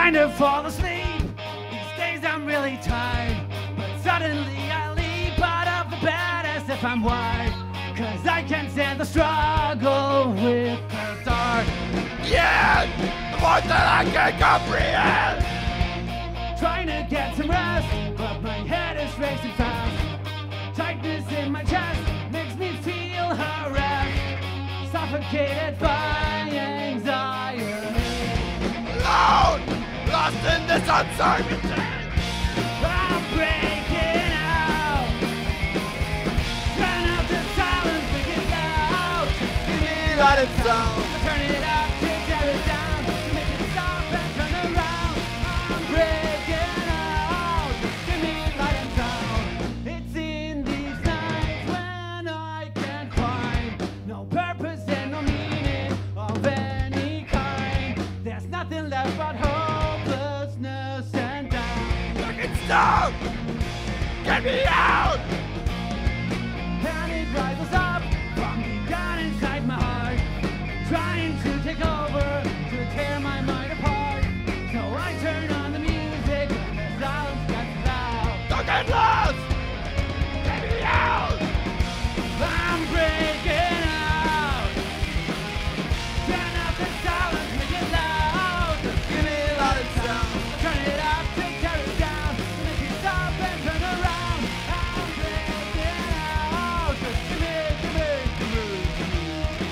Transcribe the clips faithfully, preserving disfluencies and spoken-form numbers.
trying to fall asleep. These days I'm really tired, but suddenly I leap out of the bed as if I'm wired. Cause I can't stand the struggle with the dark. Yeah, the voice that I can't comprehend. Trying to get some rest, but my head is racing fast. Tightness in my chest makes me feel harassed, suffocated by anxiety. Alone, lost in this uncertainty. I'm breaking out. Turn out the silence, make it loud. Give me Let it sound. turn it up to tear it down, to make it stop and turn around. I'm breaking out. Give me light and sound. It's in these nights when I can't find no purpose and no meaning of any kind. There's nothing left but hopelessness and doubt. Look it stop. Get me out. Panic rises up from deep down inside my heart, trying to take over, to tear my mind apart. So I turn on the music and the silence gets loud. Don't get lost. Get me out. I'm breaking out. Turn out the silence, make it loud. Give me let it sound. Turn it up to tear it down, to make it stop and turn around. I'm breaking out. Just give me, give me, give me, give me.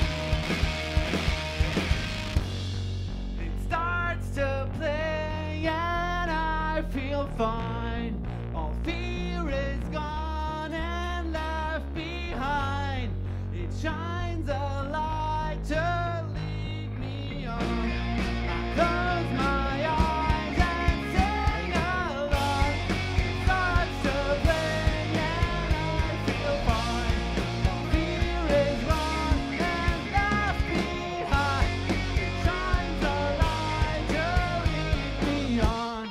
It starts to play and I feel fine. All fear is gone and left behind. It shines a light to lead me on. I close my eyes and sing along. It starts to play and I feel fine. All fear is gone and left behind. It shines a light to lead me on.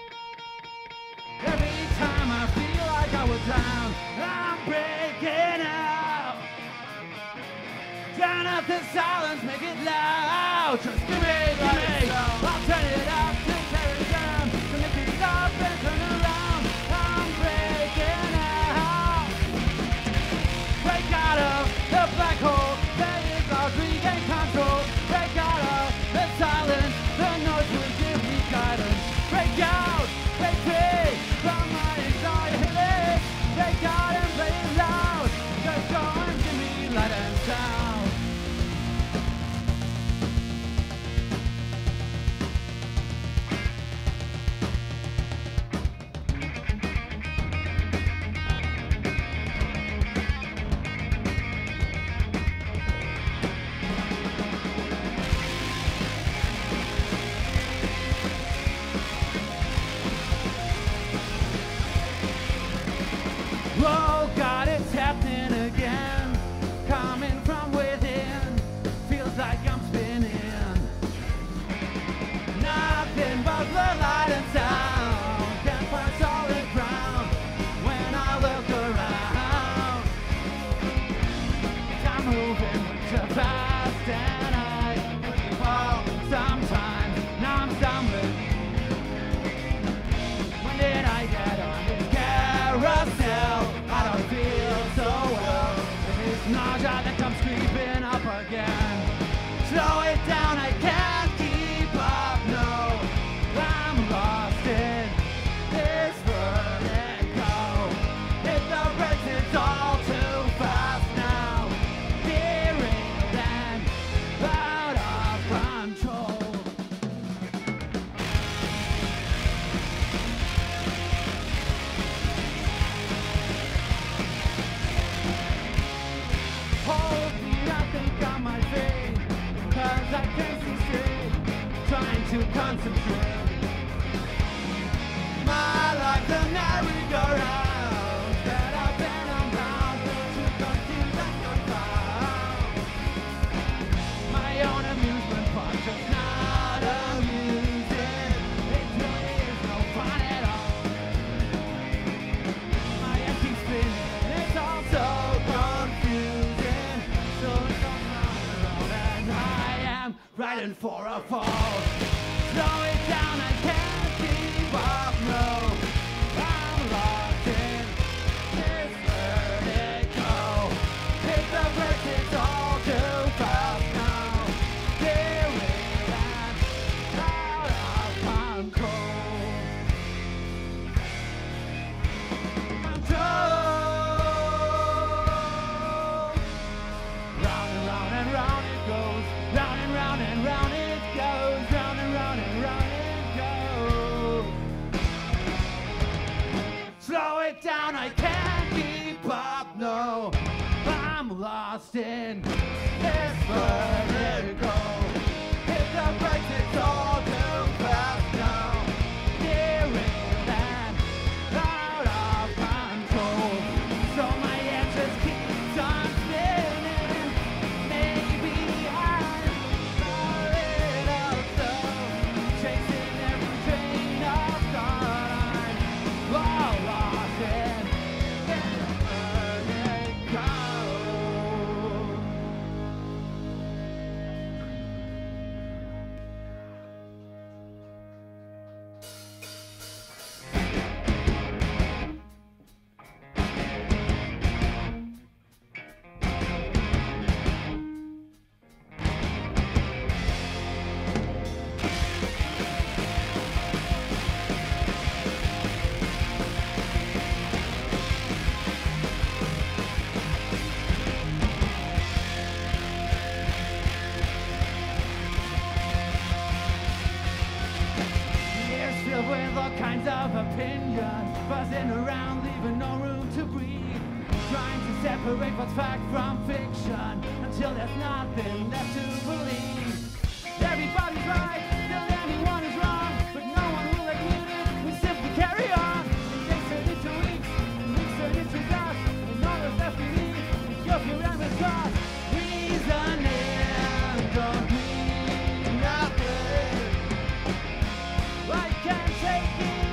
Every time I feel like I was down, I'm breaking out. Turn up the silence, make it loud. Just give me, give me. I'll turn it up to tear it down, to make it stop and turn around. I'm breaking out. Break out of the black hole that is our regain control. Break out of the silence, the noise will give me guidance. Break out, break free from my anxiety. Break out and play it loud. Just go and give me light and sound. Oh God, it's happening again. Coming from within. Feels like I'm spinning. Nothing but the light and sound. Can't find solid ground when I look around. I'm moving too fast and I fall sometimes. Now I'm stumbling. When did I get on this carousel? I don't feel so well. It's nausea that comes creeping up again. Slow it down, I can't keep up, no. I'm lost in this vertigo. Hit the brakes, it's all too fast now. Hearing and out of control. Hold me, I think I might fade, cause I can't see straight, trying to concentrate. My life's a merry-go-round that I've been unbound to confuse and confound. My own amusement park just not amusing. It really is no fun at all. My head keeps spinning, it's all so confusing. So it's all around and I am riding for a fall. Slow it down, I can't keep up, no. I'm locked in this vertigo. Hit the brakes, it's all too fast now. Feeling and out of control. Control. Round and round and round it goes. Round and round and round it goes. Round and round and round it goes. Slow it down, I can't keep up, no. I'm lost in this vertigo. Hit the brakes, it's all too fast now. Derailed and out of control. So my answers keep on spinning. Maybe I'm a little slow, chasing every train of thought. I'm all lost in this vertigo. Years filled with all kinds of opinions, buzzing around, leaving no room to breathe. Trying to separate what's fact from fiction until there's nothing left to believe. Everybody's right, till anyone is wrong, but no one will admit it. We simply carry on. Days turn into weeks, and weeks turn into dust, and all that's left to leave is your fear and mistrust. Reasoning don't mean nothing. I can't take it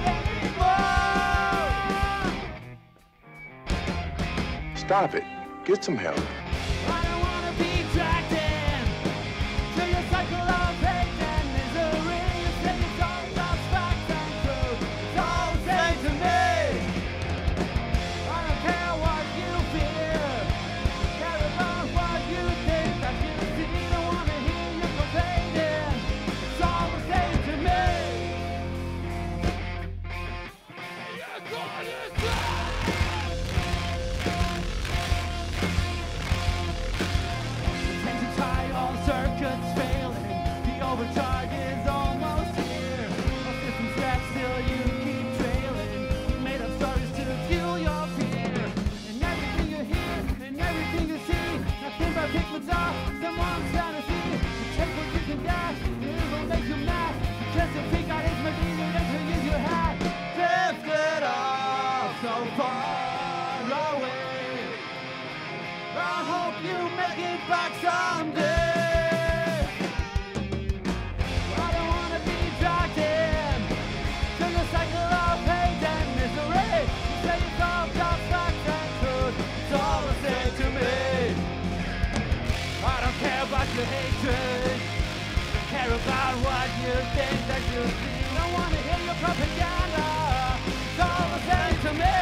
anymore. Stop it. Get some help. I don't wanna be dragged in to your cycle of hate and misery. You say it's all about facts and truth. It's all the same to me. I don't care what you fear. Care about what you think that you see. Don't wanna hear you complaining. It's all the same to me. Tensions high, all circuits failing. The overcharge is almost here. All systems back, still you keep trailing. You made up stories to fuel your fear. And everything you hear, and everything you see, nothing but pigments off someone's fantasy. You take what you can get, and it will make you mad. Just to think out is material that you use your hat. Drifted off so far away. I hope you make it back someday. I don't wanna be dragged in to your cycle of hate and misery. You say it's all just facts and truth. It's all the same to me. I don't care about your hatred. Don't care about what you think that you see. Don't wanna hear your propaganda. It's all the same to me.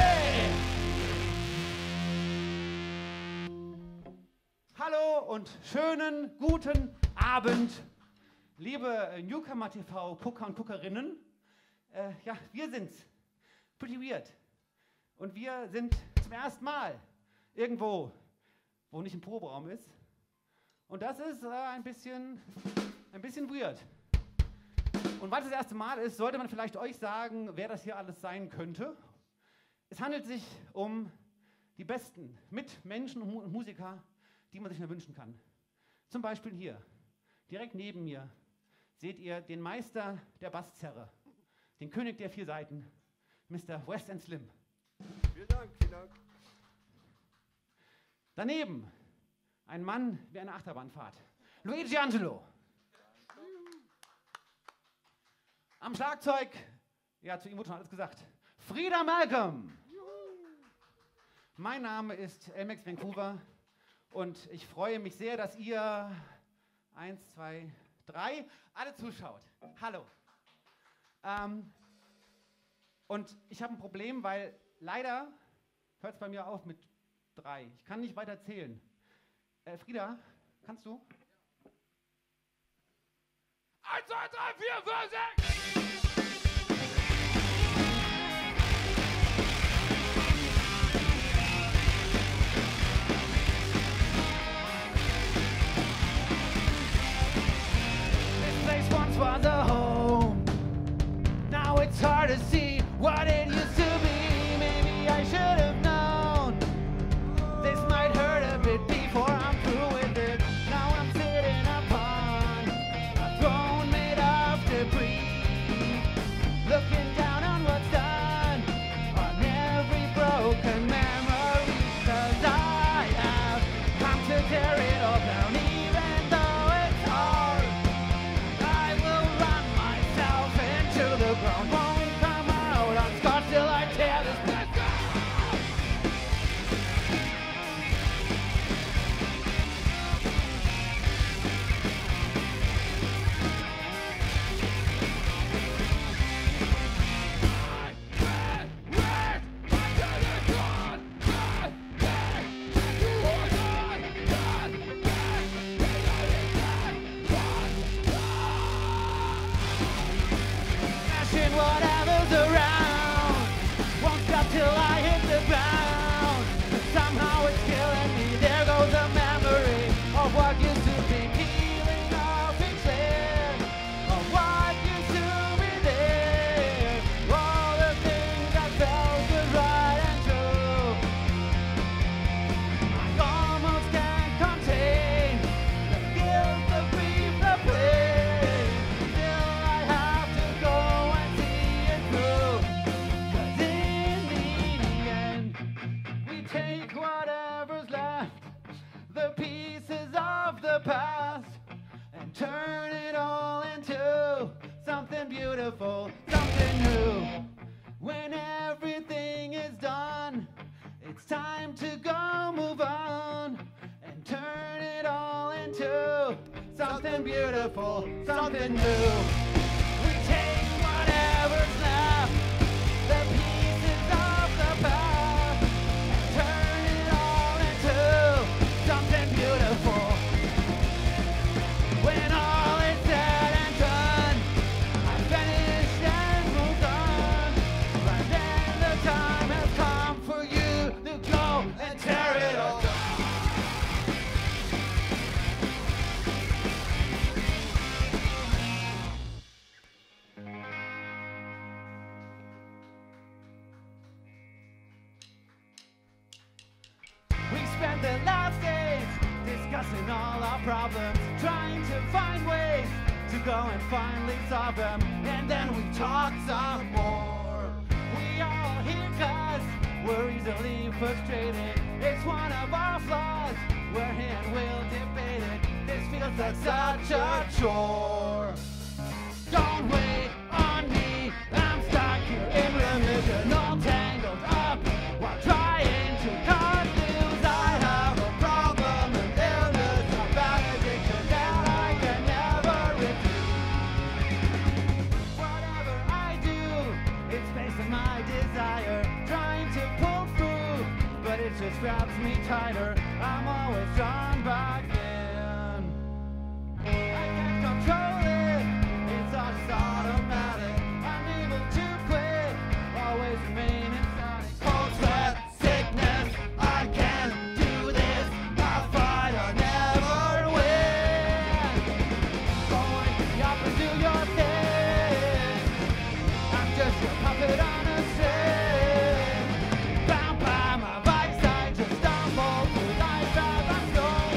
Hallo und schönen guten Abend, liebe Newcomer T V-Gucker und Guckerinnen. Äh, ja, wir sind's. Pretty Weird. Und wir sind zum ersten Mal irgendwo, wo nicht ein Proberaum ist. Und das ist äh, ein bisschen, ein bisschen weird. Und weil es das erste Mal ist, sollte man vielleicht euch sagen, wer das hier alles sein könnte. Es handelt sich um die besten Mitmenschen und Mu- Musiker, die man sich nur wünschen kann. Zum Beispiel hier, direkt neben mir, seht ihr den Meister der Basszerre, den König der vier Seiten, Mister West and Slim. Vielen Dank, vielen Dank. Daneben ein Mann wie eine Achterbahnfahrt, Luigi Angelo. Am Schlagzeug, ja, zu ihm wurde schon alles gesagt, Frieda Malcolm. Mein Name ist L M X Vancouver und ich freue mich sehr, dass ihr, eins, zwei, drei, alle zuschaut. Hallo. Ähm, und ich habe ein Problem, weil leider hört es bei mir auf mit drei. Ich kann nicht weiter zählen. Äh, Frieda, kannst du? eins, zwei, drei, vier, fünf, sechs! This place once was a home. Now it's hard to see what it used to be. Maybe I should have known. This might hurt a bit before I'm through with it. Now I'm sitting upon a throne made of debris, looking down on what's done, on every broken memory. 'Cause I have come to tear it all down, even though it's hard. I will run myself into the ground. Won't come out unscarred till I tear this place down. Smashing whatever's around. Won't stop till I hit the ground. But somehow it's killing me. There goes a memory of what used to be, peeling off each layer of what used to be there. All the things I felt was right and true, I almost can't contain the guilt, the grief, the pain. Still I have to go and see it through. 'Cause in the end, we take whatever's left, the pieces of the past, and turn it all into something beautiful, something new. When everything is done, it's time to go move on and turn it all into something beautiful, something new. We take whatever's left, the pieces of the past, and turn it all into something beautiful. When all is said and done, I finished and moved on. But then the time has come for you to go and tear it all down. We spent the last days discussing all our problems, trying to find ways to go and finally solve them. And then we talk some more. We all here 'cause we're easily frustrated. It's one of our flaws. We're here and we'll debate it. This feels like such a chore. Don't wait on me. I'm stuck here in religion, all tangled up while trying to cut loose. I have a problem, an illness, a bad addiction that I can never refuse. Whatever I do, it's based on my desire, trying to pull through, but it just grabs me tighter. I'm always drawn back in. I can't control it, it's all just automatic. I'm able to quit, always remain inside. Cold sweat, sickness, I can't do this. I'll fight, I'll never win. Going up and do your thing. I'm just your puppet on a string. Bound by my vice, I just stumble through life as I'm going.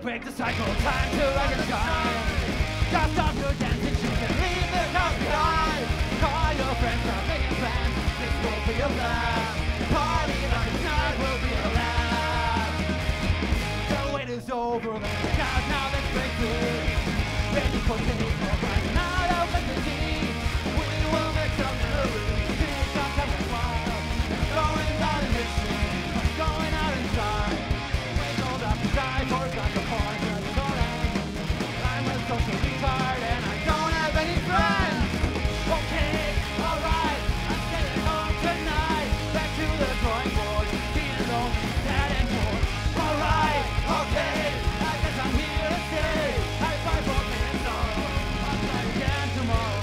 break the cycle, time to rise and shine. Just stop your dancing, you can leave the house behind. Call your friends, start making plans, this will be a blast. Party like tonight will be a last. The wait is over, now, now let's break through. Ready for takeoff, right now, open the key. We will make some memories, feel some time to smile. Going out in history, going out inside. We told up the sky, for it's like a point, but it's all right. I'm a social retard and I don't have any friends. Okay, alright, I'm staying home tonight. Back to the drawing board, being alone, sad and bored. Alright, okay, I guess I'm here to stay. High five for me and sorrow, I'll try again tomorrow.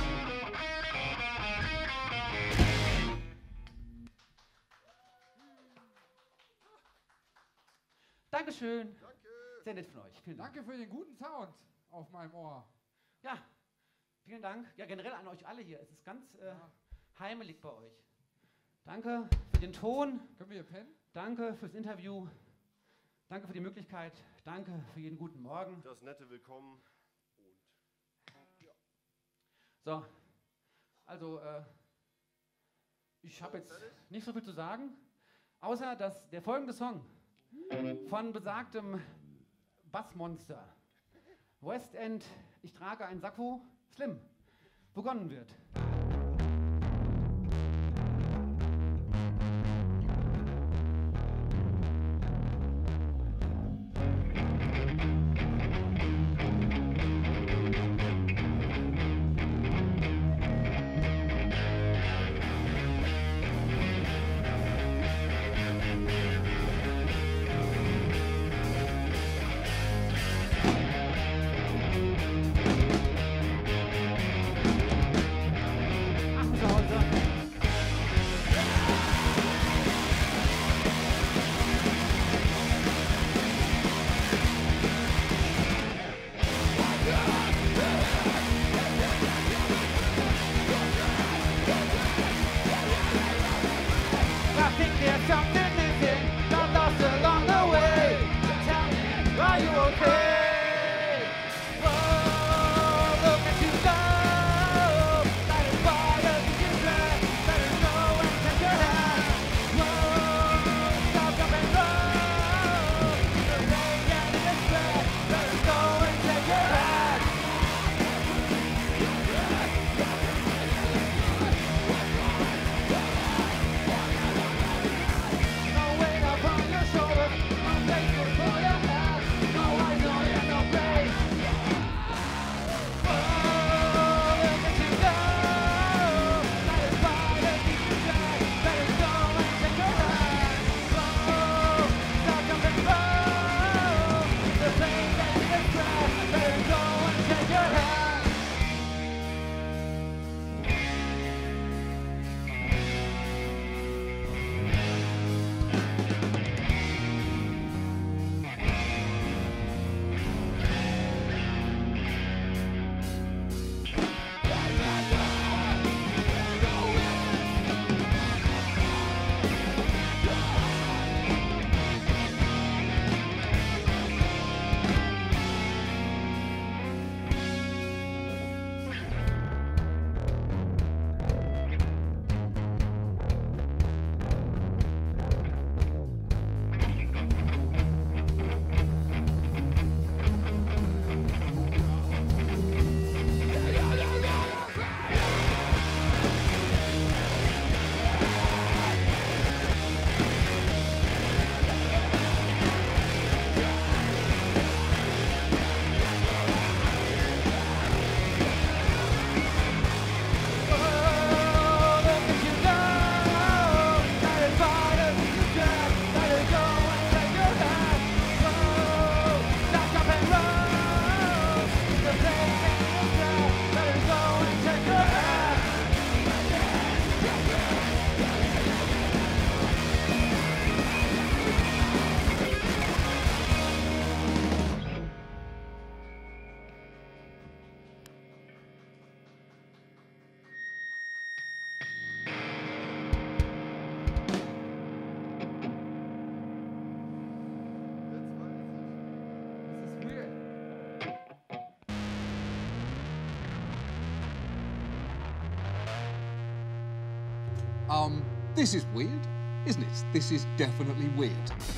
Dankeschön. Danke. Sehr nett von euch. Vielen Dank. Danke für den guten Sound auf meinem Ohr. Ja, vielen Dank. Ja, generell an euch alle hier. Es ist ganz äh, Ja. heimelig bei euch. Danke für den Ton. Können wir hier pennen? Danke fürs Interview. Danke für die Möglichkeit. Danke für jeden guten Morgen. Das nette Willkommen und So, also äh, ich habe jetzt nicht so viel zu sagen, außer dass der folgende Song von besagtem Bassmonster West End, ich trage ein Sakko, Slim, begonnen wird. Um, this is weird, isn't it? This is definitely weird.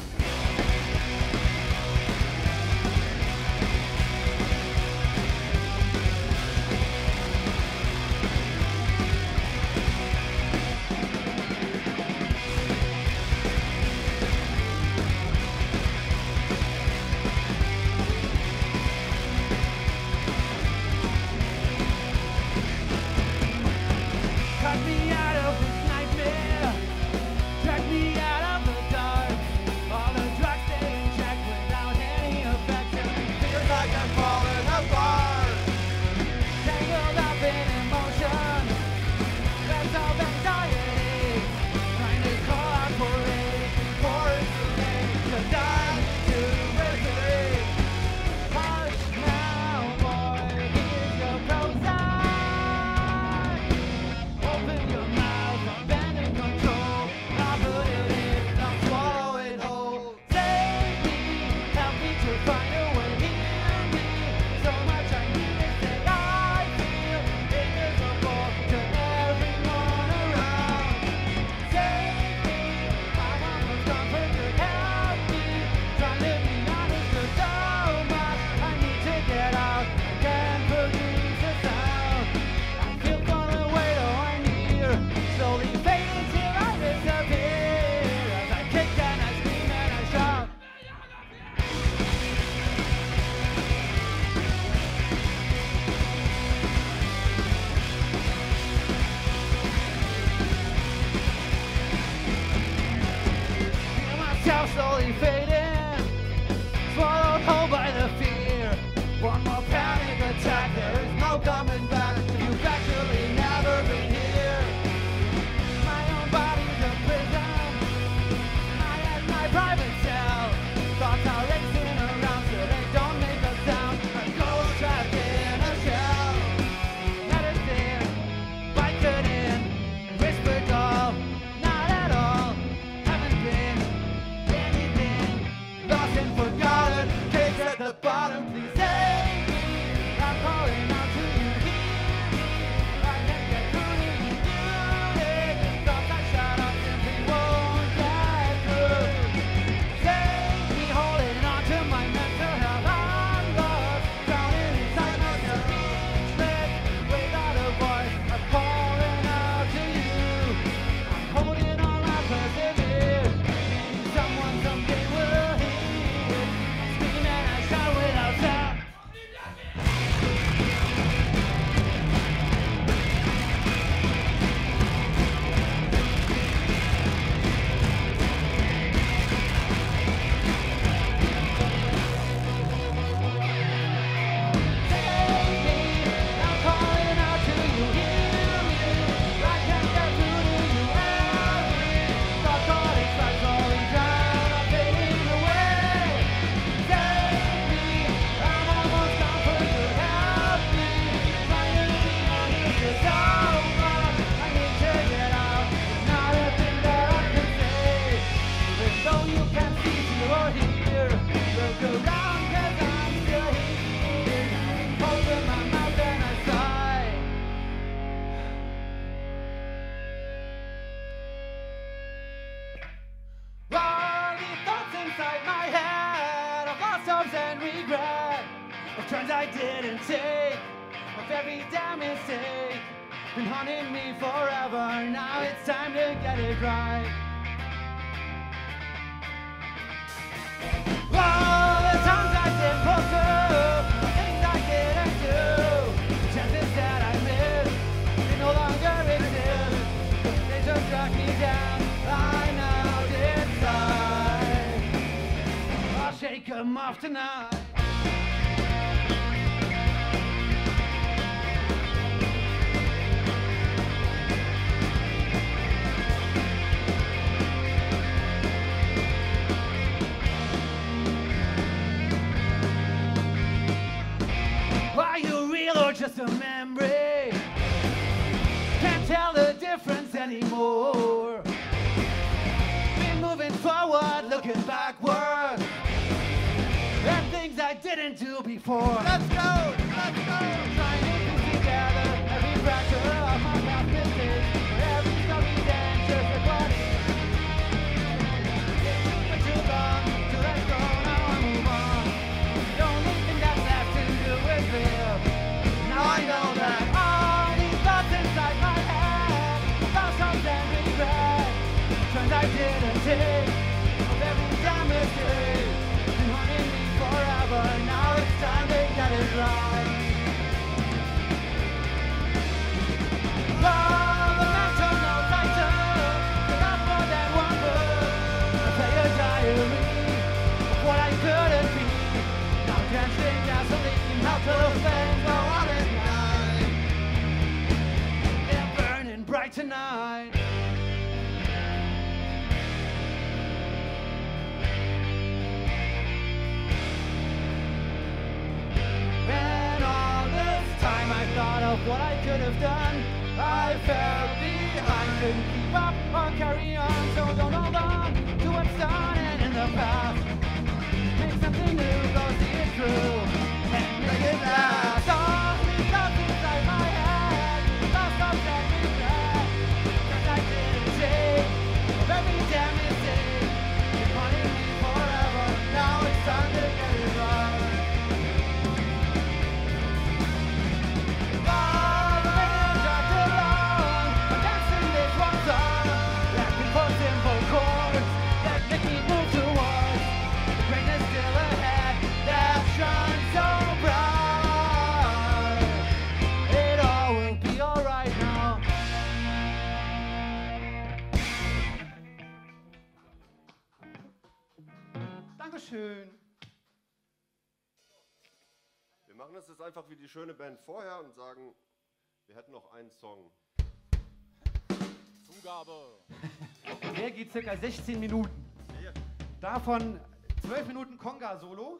Cut me out of this nightmare. Drag me out of the dark. All the drugs stay in check without any affection. Feels like I'm falling apart. Tangled up in emotion. That's all anxiety. Trying to call out for it. For it's too late. 'Cause I'm too resilient. Hush now, boy. Here's your prozac. Open your mouth, abandon control. I'll put it in, I'll swallow it whole. Save me, help me to find a way. Hear me, so much I need it that I feel invisible to everyone around. Save me, I'm almost done for good. Help me, trying to be honest, there's so much I need to get out. I can't produce a sound. I feel far away, though I'm near. Slowly fading till I disappear. As I kick and I scream and I shout. Feel myself slowly fading, swallowed whole by the fear. One more panic attack, there is no coming back. You've actually never been here. My own body's a prison. I am my private cell. Thoughts are racing around so they don't make a sound. A ghost trapped in a shell. Medicine, bited in, whispered all. Not at all, haven't been anything. Lost and forgotten, cage at the bottom. Please save me. I'm calling out to you. Hear me. I can't get through to you. Unit. Thoughts I shut up simply won't get through. Save me, holding on to my mental health. I'm lost, drowning inside myself. Speechless, without a voice. I'm calling out to you. I'm holding on, I persevere. Maybe someone someday will hear. I scream and I shout without sound. Save me, I'm calling out to you. Hear me, I can't get through to you. Help me, stop calling, stop calling down. I'm fading away. Save me, I'm almost gone for good. Help me, trying to be honest, there's so much I need to get out. There's not a thing that I can say. Even though you can't see me or hear, look around 'cause I'm still here. Open my mouth and I sigh. All these thoughts inside my head of lost hopes and regret, of turns I didn't take, of every damn mistake, been haunting me forever. Now it's time to get it right. All the times I did poker, the things I didn't do, the chances that I missed, they no longer exist. They just drag me down. I now decide I'll shake 'em off tonight. Are you real or just a memory? Can't tell the difference anymore. Been moving forward, looking backward, and things I didn't do before. Let's go, let's go. Trying to piece together every fracture of my past mistakes, every story that always live. Now I know that all these thoughts inside my head about something regret. Turns I didn't take of every damn mistake. Been haunting me forever. Now it's time to get it right. All the mental notes I took, they got more than one book. I play a diary of what I couldn't be. Now dancing gasoline, how till the flames go on at night. They're burning bright tonight. And all this time I thought of what I could have done. I fell behind, couldn't keep up or carry on. So don't hold on to what's done and in the past. Make something new, go see it through and make it last. All these thoughts inside my head, thoughts of that regret. Cause I didn't take of every damn mistake. It's haunting me forever. Now it's time to get it right. All the minutes are too long. I'm dancing this one song. Let me put simple chords that make me move towards the greatness still ahead that shines so bright. It all will be alright now. Dankeschön. Wir machen das jetzt einfach wie die schöne Band vorher und sagen, wir hätten noch einen Song. Zugabe. Der geht circa sechzehn Minuten. Davon zwölf Minuten Conga-Solo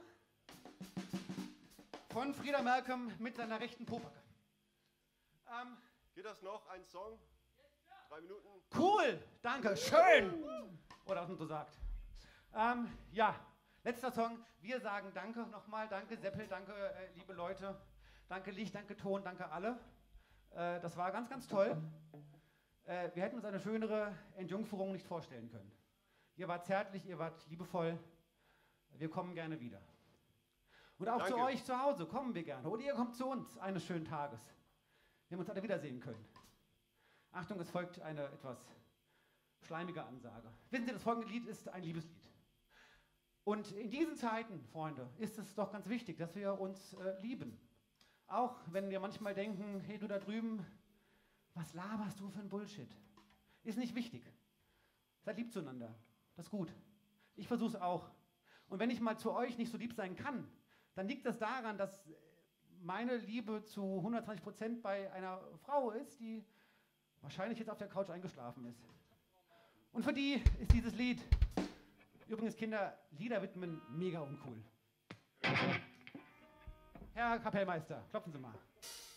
von Frieda Malcolm mit seiner rechten Popacke. Ähm, Geht das noch? Ein Song? Drei Minuten? cool, danke, schön. Oder was man so sagt. Ähm, ja, letzter Song. Wir sagen danke nochmal. Danke Seppel, danke äh, liebe Leute. Danke Licht, danke Ton, danke alle. Äh, das war ganz, ganz toll. Äh, wir hätten uns eine schönere Entjungferung nicht vorstellen können. Ihr wart zärtlich, ihr wart liebevoll. Wir kommen gerne wieder. Und auch Danke. zu euch zu Hause kommen wir gerne. Oder ihr kommt zu uns eines schönen Tages. Wir uns alle wiedersehen können. Achtung, es folgt eine etwas schleimige Ansage. Wissen Sie, das folgende Lied ist ein Liebeslied. Und in diesen Zeiten, Freunde, ist es doch ganz wichtig, dass wir uns äh, lieben. Auch wenn wir manchmal denken, hey du da drüben, was laberst du für ein Bullshit? Ist nicht wichtig. Seid lieb zueinander. Das ist gut. Ich versuche es auch. Und wenn ich mal zu euch nicht so lieb sein kann, dann liegt das daran, dass meine Liebe zu hundertzwanzig Prozent bei einer Frau ist, die wahrscheinlich jetzt auf der Couch eingeschlafen ist. Und für die ist dieses Lied, übrigens Kinder, Lieder widmen, mega uncool. Herr Kapellmeister, klopfen Sie mal.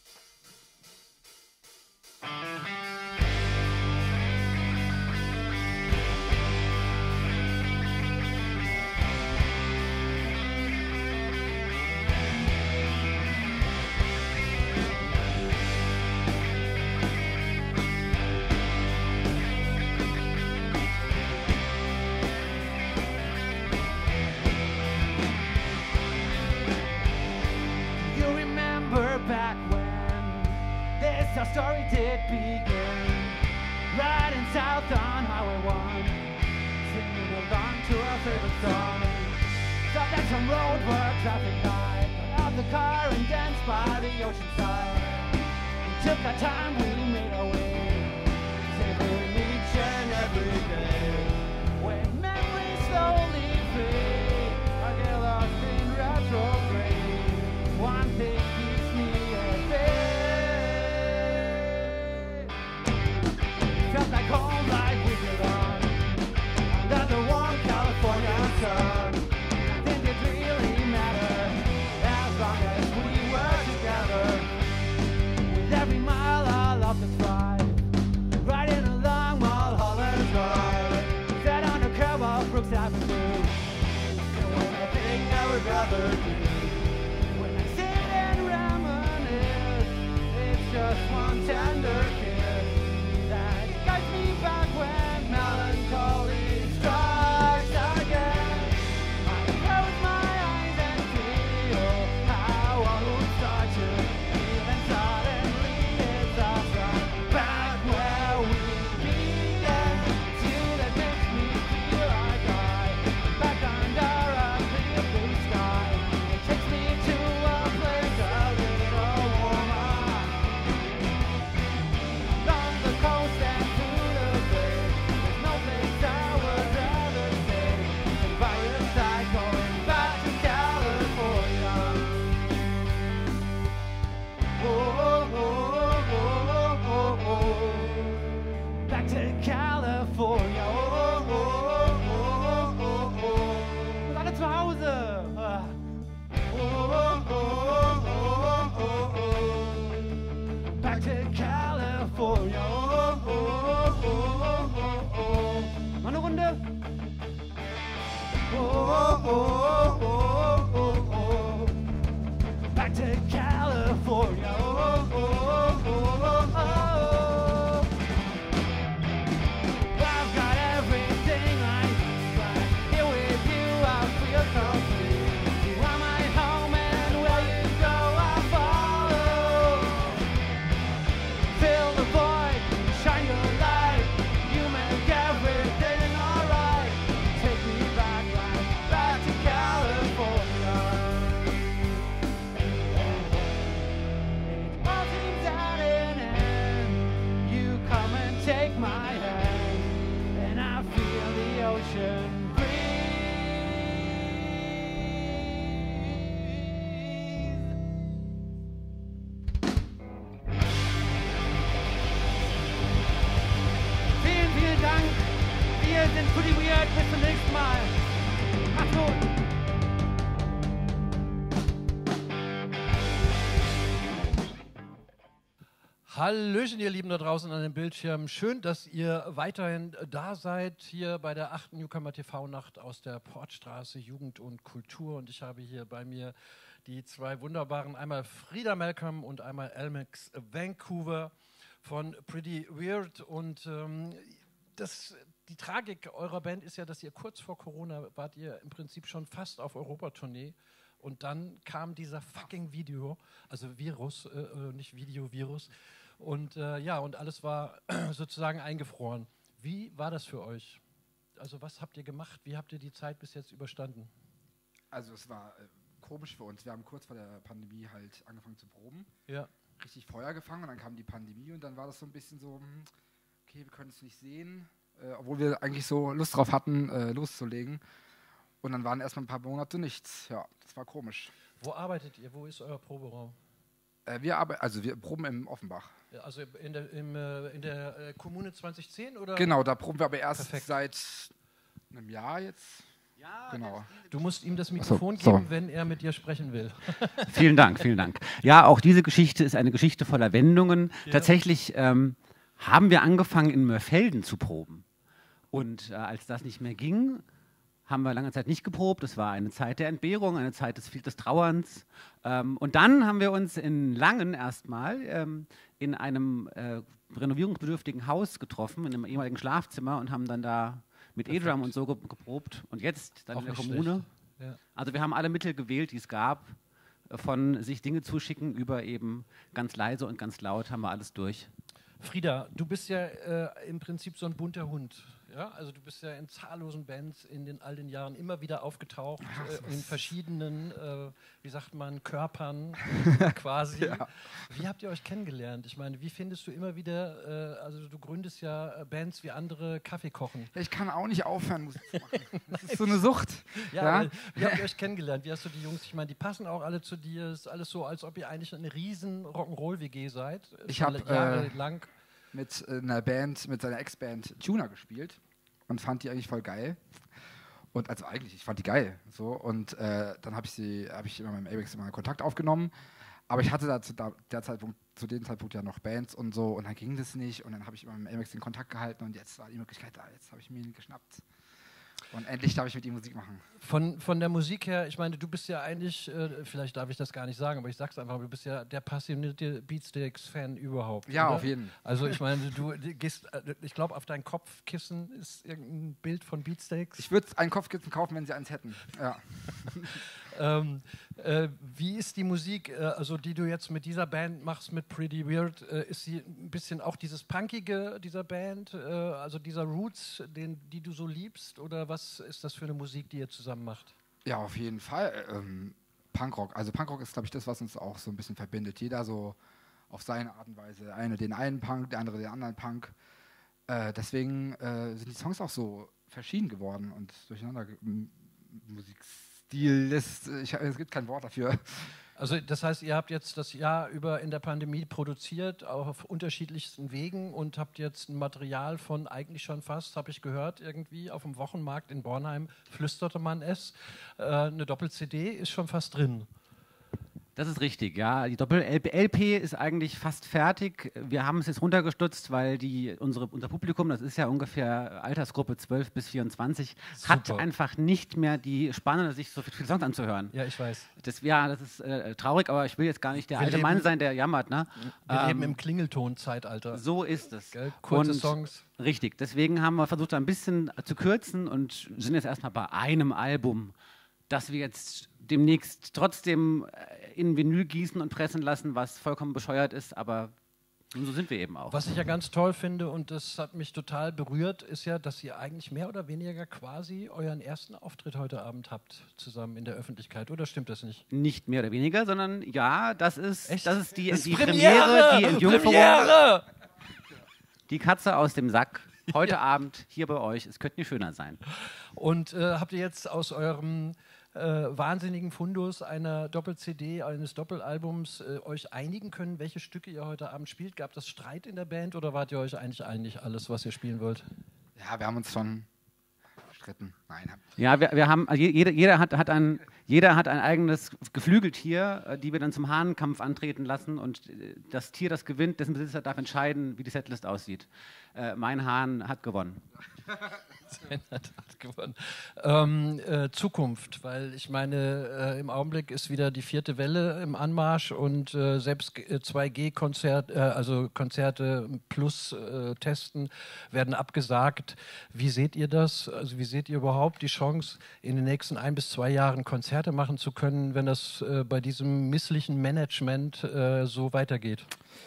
Back when this our story did begin, riding south on Highway one, singing along to our favorite song. Stopped at some road where traffic light, got out the car and danced by the ocean side. We took our time, we made our way, savoring each and every day. When memories slowly fade, I get lost in retrograde. One thing keeps me felt like home, like we belong under the warm California sun. Nothing did really matter as long as we were together. With every mile I love to thrive, riding along Mulholland Drive, sat on the curb of Brooks Avenue, doing everything I would rather do. When I sit and reminisce, it's just one tender kiss that guides me back when melancholy strikes again. I close my eyes and feel how I would start California. Oh, oh, oh, oh, oh, oh. I've got everything I need. Right here with you, I feel complete. You are my home, and where you go, I follow. Fill the void, shine your light. You make everything alright. Take me back, right back to California. It all seems at an end. You come and take my hand, and I feel the ocean breathe. Vielen, vielen Dank. Wir sind Pretty Weird. Bis zum nächsten Mal. Macht's gut. Hallöchen, ihr Lieben da draußen an den Bildschirmen. Schön, dass ihr weiterhin da seid, hier bei der achten Newcomer T V-Nacht aus der Portstraße Jugend und Kultur. Und ich habe hier bei mir die zwei wunderbaren, einmal Frida Malcolm und einmal Elmex Vancouver von Pretty Weird. Und ähm, das, die Tragik eurer Band ist ja, dass ihr kurz vor Corona wart ihr im Prinzip schon fast auf Europatournee. Und dann kam dieser fucking Video, also Virus, äh, nicht Video, Virus. Und äh, ja, und alles war sozusagen eingefroren. Wie war das für euch? Also was habt ihr gemacht? Wie habt ihr die Zeit bis jetzt überstanden? Also es war äh, komisch für uns. Wir haben kurz vor der Pandemie halt angefangen zu proben. Ja. Richtig Feuer gefangen und dann kam die Pandemie und dann war das so ein bisschen so, hm, okay, wir können es nicht sehen, äh, obwohl wir eigentlich so Lust drauf hatten, äh, loszulegen. Und dann waren erstmal ein paar Monate nichts. Ja, das war komisch. Wo arbeitet ihr? Wo ist euer Proberaum? Äh, wir arbeiten, also wir proben im Offenbach. Ja, also in der, im, äh, in der äh, Kommune zwanzig zehn oder? Genau, da proben wir aber erst Perfekt. seit einem Jahr jetzt. Ja, Genau. Du musst ihm das Mikrofon so. geben, wenn er mit dir sprechen will. Vielen Dank, vielen Dank. Ja, auch diese Geschichte ist eine Geschichte voller Wendungen. Ja. Tatsächlich ähm, haben wir angefangen, in Mörfelden zu proben. Und äh, als das nicht mehr ging, haben wir lange Zeit nicht geprobt. Das war eine Zeit der Entbehrung, eine Zeit des, des Trauerns. Ähm, und dann haben wir uns in Langen erstmal ähm, in einem äh, renovierungsbedürftigen Haus getroffen, in einem ehemaligen Schlafzimmer und haben dann da mit E-Drum und so ge geprobt. Und jetzt dann Auch in der nicht Kommune. schlecht. Ja. Also wir haben alle Mittel gewählt, die es gab, äh, von sich Dinge zuschicken über eben ganz leise und ganz laut, haben wir alles durch. Frieda, du bist ja äh, im Prinzip so ein bunter Hund. Ja? Also du bist ja in zahllosen Bands in den all den Jahren immer wieder aufgetaucht, äh, in verschiedenen, äh, wie sagt man, Körpern quasi. Ja. Wie habt ihr euch kennengelernt? Ich meine, wie findest du immer wieder, äh, also du gründest ja äh, Bands wie andere Kaffee kochen. Ja, ich kann auch nicht aufhören, Musik zu machen. Das ist so eine Sucht. Ja, Ja? aber wie habt ihr euch kennengelernt? Wie hast du die Jungs, ich meine, die passen auch alle zu dir, es ist alles so, als ob ihr eigentlich eine riesen Rock'n'Roll-W G seid. Ich Schon hab, jahrelang. mit äh, einer Band, mit seiner Ex-Band Tuner gespielt und fand die eigentlich voll geil. Und also eigentlich, ich fand die geil. So, und äh, dann habe ich sie, habe ich immer mit dem Abex immer Kontakt aufgenommen. Aber ich hatte da zu, da, der Zeitpunkt, zu dem Zeitpunkt ja noch Bands und so und dann ging das nicht. Und dann habe ich immer mit dem Abex den Kontakt gehalten und jetzt war die Möglichkeit da. Jetzt habe ich mir ihn geschnappt. Und endlich darf ich mit ihm Musik machen. Von, von der Musik her, ich meine, du bist ja eigentlich, äh, vielleicht darf ich das gar nicht sagen, aber ich sag's einfach, du bist ja der passionierte Beatsteaks-Fan überhaupt. Ja, oder? auf jeden. Also ich meine, du gehst, äh, ich glaube, auf dein Kopfkissen ist irgendein Bild von Beatsteaks. Ich würde ein Kopfkissen kaufen, wenn sie eins hätten. Ja. Ähm, äh, wie ist die Musik, äh, also die du jetzt mit dieser Band machst, mit Pretty Weird, äh, ist sie ein bisschen auch dieses Punkige dieser Band, äh, also dieser Roots, den, die du so liebst, oder was ist das für eine Musik, die ihr zusammen macht? Ja, auf jeden Fall. Ähm, Punkrock. Also Punkrock ist, glaube ich, das, was uns auch so ein bisschen verbindet. Jeder so auf seine Art und Weise. Der eine den einen Punk, der andere den anderen Punk. Äh, deswegen äh, sind die Songs auch so verschieden geworden und durcheinander. M Musikstil ist, ich, es gibt kein Wort dafür. Also das heißt, ihr habt jetzt das Jahr über in der Pandemie produziert, auch auf unterschiedlichsten Wegen und habt jetzt ein Material von eigentlich schon fast, habe ich gehört, irgendwie auf dem Wochenmarkt in Bornheim, flüsterte man es, äh, eine Doppel-C D ist schon fast drin. Das ist richtig, ja. Die Doppel-L P ist eigentlich fast fertig. Wir haben es jetzt runtergestutzt, weil die, unsere, unser Publikum, das ist ja ungefähr Altersgruppe zwölf bis vierundzwanzig, hat Super. einfach nicht mehr die Spanne, sich so viele Songs anzuhören. Ja, ich weiß. Das, ja, das ist äh, traurig, aber ich will jetzt gar nicht der Wir alte leben- Mann sein, der jammert. Ne? Wir Ähm, leben im Klingelton-Zeitalter. So ist es. Gell? Kurze Und- Songs. Richtig, deswegen haben wir versucht, ein bisschen zu kürzen und sind jetzt erstmal bei einem Album, das wir jetzt demnächst trotzdem äh, in Vinyl gießen und pressen lassen, was vollkommen bescheuert ist, aber so sind wir eben auch. Was ich ja ganz toll finde und das hat mich total berührt, ist ja, dass ihr eigentlich mehr oder weniger quasi euren ersten Auftritt heute Abend habt, zusammen in der Öffentlichkeit. Oder stimmt das nicht? Nicht mehr oder weniger, sondern ja, das ist, Echt? das ist die, Das ist die Premiere! Premiere, die Entjungferung, Premiere! die Katze aus dem Sack. Heute Abend hier bei euch, es könnte nicht schöner sein. Und äh, habt ihr jetzt aus eurem äh, wahnsinnigen Fundus einer Doppel-C D, eines Doppelalbums äh, euch einigen können, welche Stücke ihr heute Abend spielt? Gab es Streit in der Band oder wart ihr euch eigentlich einig, alles, was ihr spielen wollt? Ja, wir haben uns schon gestritten. Nein, hab- Ja, wir, wir haben, also je- jeder, jeder, hat, hat ein, jeder hat ein eigenes Geflügeltier, äh, die wir dann zum Hahnenkampf antreten lassen und äh, das Tier, das gewinnt, dessen Besitzer darf entscheiden, wie die Setlist aussieht. Äh, mein Hahn hat gewonnen. Hat gewonnen. Ähm, äh, Zukunft, weil ich meine, äh, im Augenblick ist wieder die vierte Welle im Anmarsch und äh, selbst äh, zwei G-Konzert, äh, also Konzerte plus äh, Testen werden abgesagt. Wie seht ihr das? Also wie seht ihr überhaupt die Chance, in den nächsten ein bis zwei Jahren Konzerte machen zu können, wenn das äh, bei diesem misslichen Management äh, so weitergeht?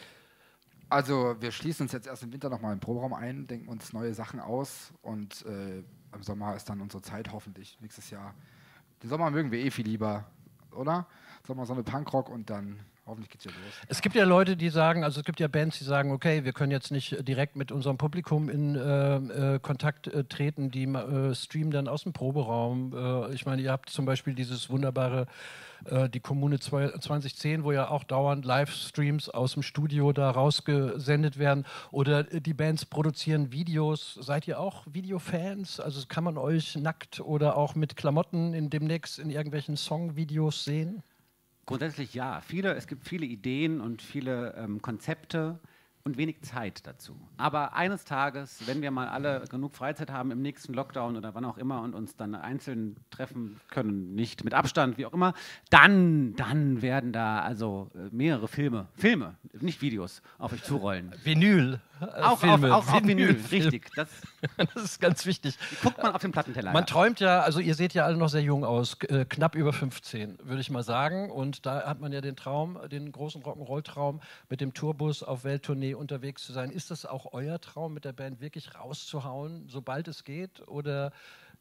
Also wir schließen uns jetzt erst im Winter nochmal im Proberaum ein, denken uns neue Sachen aus und äh, im Sommer ist dann unsere Zeit hoffentlich nächstes Jahr. Den Sommer mögen wir eh viel lieber, oder? Sommer, Sonne, Punkrock und dann hoffentlich geht's ja los. Es gibt ja Leute, die sagen, also es gibt ja Bands, die sagen, okay, wir können jetzt nicht direkt mit unserem Publikum in äh, äh, Kontakt äh, treten, die äh, streamen dann aus dem Proberaum. Äh, ich meine, ihr habt zum Beispiel dieses wunderbare, äh, die Kommune zwanzig zehn, wo ja auch dauernd Livestreams aus dem Studio da rausgesendet werden. Oder äh, die Bands produzieren Videos. Seid ihr auch Videofans? Also kann man euch nackt oder auch mit Klamotten in demnächst in irgendwelchen Songvideos sehen? Grundsätzlich ja. Viele, es gibt viele Ideen und viele ähm, Konzepte und wenig Zeit dazu. Aber eines Tages, wenn wir mal alle genug Freizeit haben im nächsten Lockdown oder wann auch immer und uns dann einzeln treffen können, nicht mit Abstand, wie auch immer, dann, dann werden da also äh, mehrere Filme, Filme, nicht Videos, auf euch zurollen. Vinyl. Äh, Auch, Filme. auf, auch auf Vinyl, Film. richtig. Das Das ist ganz wichtig. guckt man auf den Plattenteller. Man träumt ja, also ihr seht ja alle noch sehr jung aus, k- äh, knapp über fünfzehn, würde ich mal sagen. Und da hat man ja den Traum, den großen Rock'n'Roll-Traum, mit dem Tourbus auf Welttournee unterwegs zu sein. Ist das auch euer Traum, mit der Band wirklich rauszuhauen, sobald es geht? Oder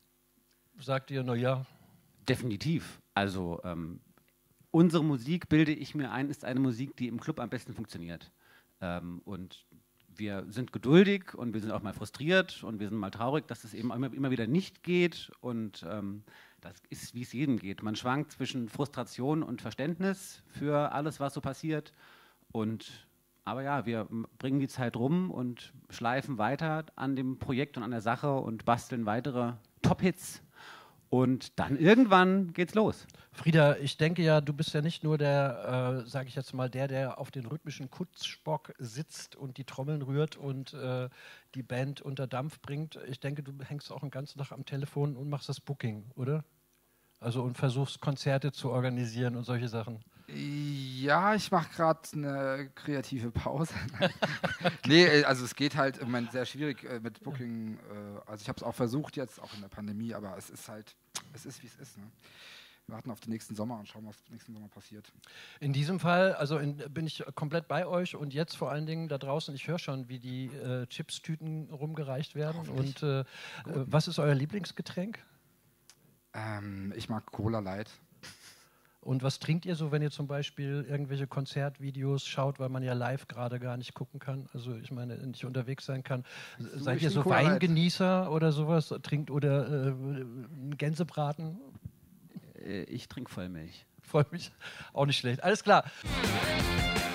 sagt ihr, naja, Definitiv. Also ähm, unsere Musik, bilde ich mir ein, ist eine Musik, die im Club am besten funktioniert. Ähm, und wir sind geduldig und wir sind auch mal frustriert und wir sind mal traurig, dass es eben immer, immer wieder nicht geht. Und ähm, das ist, wie es jedem geht. Man schwankt zwischen Frustration und Verständnis für alles, was so passiert. Und aber ja, wir m- bringen die Zeit rum und schleifen weiter an dem Projekt und an der Sache und basteln weitere Top-Hits. Und dann irgendwann geht's los. Frieda, ich denke ja, du bist ja nicht nur der, äh, sage ich jetzt mal, der, der auf den rhythmischen Kutzspock sitzt und die Trommeln rührt und äh, die Band unter Dampf bringt. Ich denke, du hängst auch den ganzen Tag am Telefon und machst das Booking, oder? Also und versuchst Konzerte zu organisieren und solche Sachen. Ja, ich mache gerade eine kreative Pause. Nee, äh, also es geht halt im Moment sehr schwierig äh, mit Booking. Äh, also ich habe es auch versucht jetzt, auch in der Pandemie, aber es ist halt, es ist wie es ist. Ne? Wir warten auf den nächsten Sommer und schauen, was nächsten Sommer passiert. In diesem Fall, also in, bin ich komplett bei euch und jetzt vor allen Dingen da draußen, ich höre schon, wie die äh, Chipstüten rumgereicht werden. Und äh, äh, was ist euer Lieblingsgetränk? Ähm, ich mag Cola Light. Und was trinkt ihr so, wenn ihr zum Beispiel irgendwelche Konzertvideos schaut, weil man ja live gerade gar nicht gucken kann? Also ich meine, nicht unterwegs sein kann. Seid ich ihr so trinke Cola Light. Weingenießer oder sowas? Trinkt oder äh, einen Gänsebraten? Äh, ich trinke Vollmilch. Freut mich. Auch nicht schlecht. Alles klar.